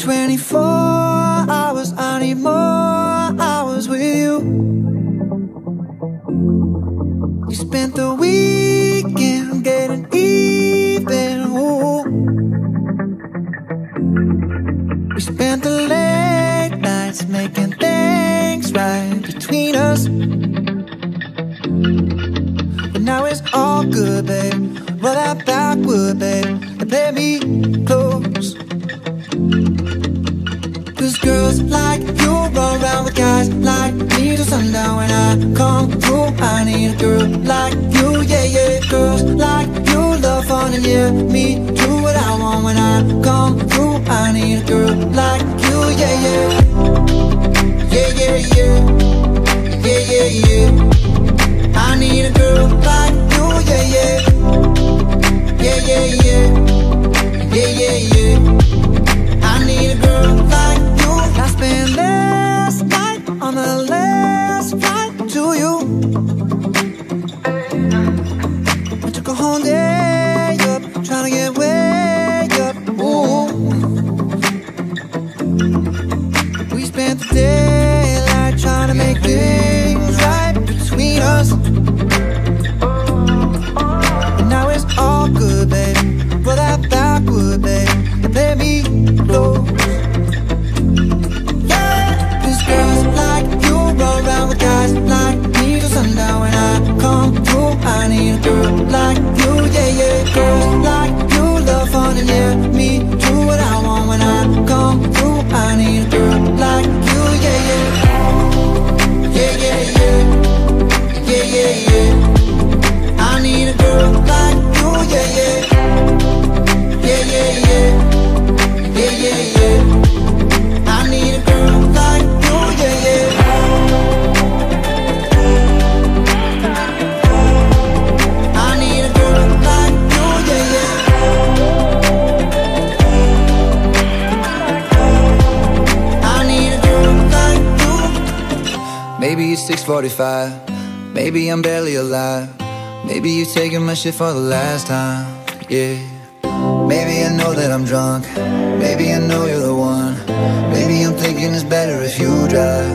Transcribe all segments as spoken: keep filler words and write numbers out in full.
twenty-four hours, I need more hours with you. You spent the weekend getting even, ooh. We spent the late nights making things right between us. But now it's all good, babe. Roll that backward, babe, and play me close. Cause girls like you run around with guys like me till sundown. When I come through, I need a girl like you, yeah, yeah. Girls like you love fun and yeah, me do what I want. When I come through, I need a girl like you, yeah, yeah. Yeah, yeah, yeah. Yeah, yeah, yeah. I need a girl like you, yeah, yeah. Yeah, yeah, yeah. Yeah, yeah, yeah. I need a girl like you. I spent last night on the last flight to you. I took a whole day up, trying to get way up, ooh. We spent the daylight trying to make things right between us. And now it's all good, babe. Roll that backward, babe, and play me close. Yeah, cause girls like you run around with guys like me till sundown. When I come through, I need a girl like you, yeah, yeah. Girls like you love fun and yeah, me do what I want. When I come through, I need a girl like you, yeah, yeah. Yeah, yeah, yeah. Yeah, yeah, yeah. I need a girl like you, yeah, yeah. Yeah, yeah, yeah. Yeah, yeah, yeah. I need a girl like you, yeah, yeah. I need a girl like you, yeah, yeah. I need a girl like you. Maybe it's six forty-five. Maybe I'm barely alive. Maybe you're taking my shit for the last time, yeah. Maybe I know that I'm drunk. Maybe I know you're the one. Maybe I'm thinking it's better if you drive.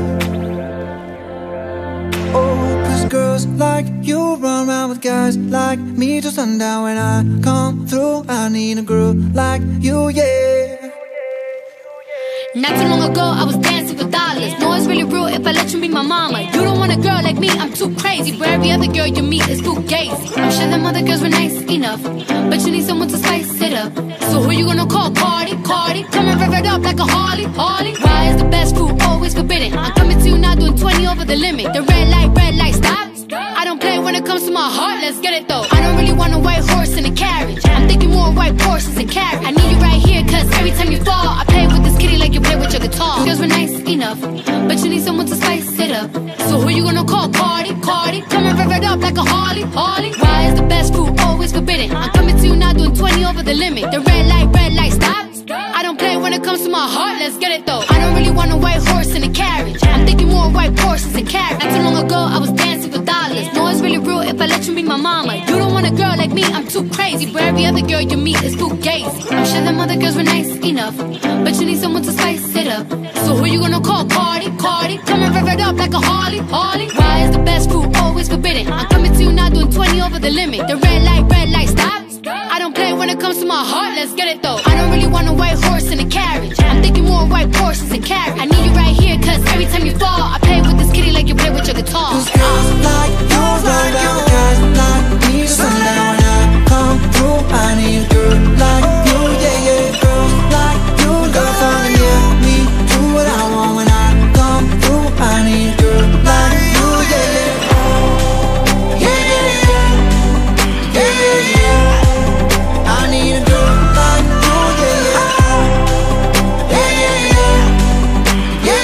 Oh, cause girls like you run around with guys like me till sundown. When I come through, I need a girl like you, yeah. Not too long ago, I was dancing for dollars. No, it's really real if I let you be my mama. You don't want a girl like me, I'm too crazy. Where every other girl you meet is fugazi. I'm sure them other girls were nice enough, but you need someone to spice it up. So who you gonna call? Cardi, Cardi. Come and rev it up like a Harley, Harley. Why is the best food always forbidden? I'm coming to you now doing twenty over the limit. The red light, red light, stop. I don't play when it comes to my heart, let's get it though. I don't really want a white horse in a carriage. I'm thinking more white horses and carriage. I need you right here, cause every time you fall, I play with this kitty like you play with your guitar. Girls were nice enough, but you need someone to spice it up. So who you gonna call? Cardi, Cardi. Come and rev it up like a Harley, Harley. Why is the best food always forbidden? I'm coming to you now doing twenty over the limit. The red light, red light, stop. I don't play when it comes to my heart, let's get it though. I don't really want a white horse in a carriage. I'm thinking more white horses and carriage. Not too long ago, I was dancing for dollars. No, it's really real if I let you be my mama. You don't want a girl like me, I'm too crazy. Where every other girl you meet is fugazi. I'm sure them other girls were nice enough, but you need someone to spice it up. So who you gonna call? Cardi, Cardi. Come and rev it up like a Harley, Harley. Why is the best food always forbidden? I'm coming to you now doing twenty over the limit. The red light, red light, stop. I don't play when it comes to my heart, let's get it though. I don't really want a white horse in a carriage. I'm thinking more white horses and carriage. I need you right here, cause every time you fall, I play with this kitty like you play with your guitar. Cause girls like you run around with guys like me till sundown. When I come through, I need a girl like you, yeah, yeah. Girls like you love fun and yeah, me do what I want. When I come through, I need a girl like you, yeah, yeah. Yeah, yeah, yeah. Yeah, yeah, yeah. I need a girl like you, yeah, yeah. Yeah, yeah, yeah. Yeah,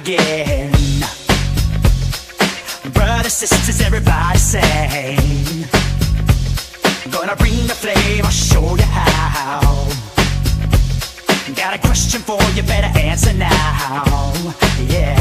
begin. Brothers, sisters, everybody sing. Gonna bring the flame, I'll show you how. Got a question for you, better answer now. Yeah.